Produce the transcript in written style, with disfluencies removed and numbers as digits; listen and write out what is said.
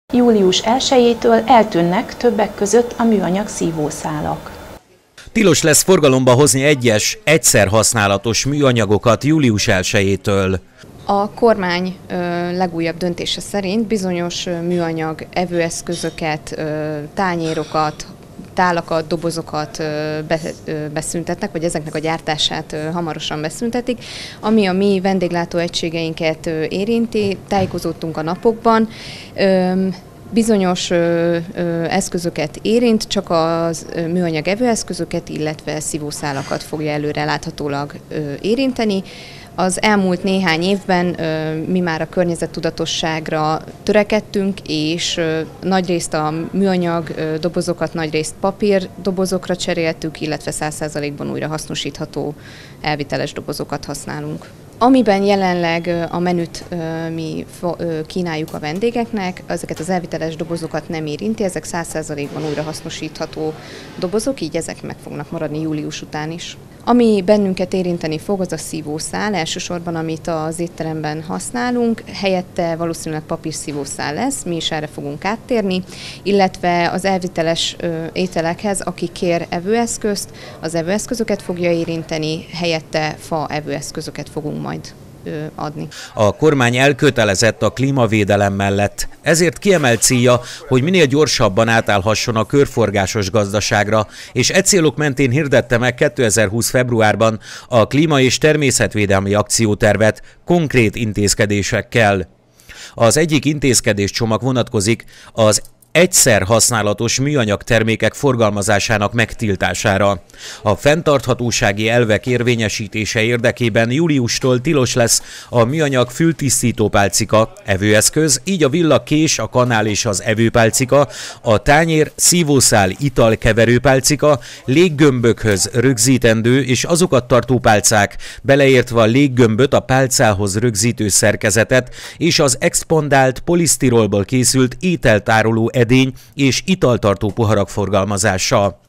Július 1-től eltűnnek többek között a műanyag szívószálak. Tilos lesz forgalomba hozni egyes, egyszer használatos műanyagokat július 1-től. A kormány legújabb döntése szerint bizonyos műanyag evőeszközöket, tányérokat, tálakat, dobozokat beszüntetnek, vagy ezeknek a gyártását hamarosan beszüntetik. Ami a mi vendéglátóegységeinket érinti, tájékozódtunk a napokban, bizonyos eszközöket érint, csak az műanyag evőeszközöket, illetve szívószálakat fogja előre láthatólag érinteni. Az elmúlt néhány évben mi már a környezettudatosságra törekedtünk, és nagyrészt a műanyag dobozokat, nagyrészt papír dobozokra cseréltük, illetve 100%-ban újra hasznosítható elviteles dobozokat használunk. Amiben jelenleg a menüt mi kínáljuk a vendégeknek, ezeket az elviteles dobozokat nem érinti, ezek 100%-ban újra hasznosítható dobozok, így ezek meg fognak maradni július után is. Ami bennünket érinteni fog, az a szívószál, elsősorban amit az étteremben használunk, helyette valószínűleg papírszívószál lesz, mi is erre fogunk áttérni, illetve az elviteles ételekhez, aki kér evőeszközt, az evőeszközöket fogja érinteni, helyette fa evőeszközöket fogunk majd adni. A kormány elkötelezett a klímavédelem mellett, ezért kiemelt célja, hogy minél gyorsabban átállhasson a körforgásos gazdaságra, és e célok mentén hirdette meg 2020. februárban a klíma- és természetvédelmi akciótervet konkrét intézkedésekkel. Az egyik intézkedéscsomag vonatkozik az egyszer használatos műanyag termékek forgalmazásának megtiltására. A fenntarthatósági elvek érvényesítése érdekében júliustól tilos lesz a műanyag fültisztító-pálcika, evőeszköz, így a villakés, a kanál és az evőpálcika, a tányér, szívószál, italkeverőpálcika, léggömbökhöz rögzítendő és azokat tartó pálcák, beleértve a léggömböt, a pálcához rögzítő szerkezetet és az expandált polisztirolból készült ételtároló edény és italtartó poharak forgalmazása.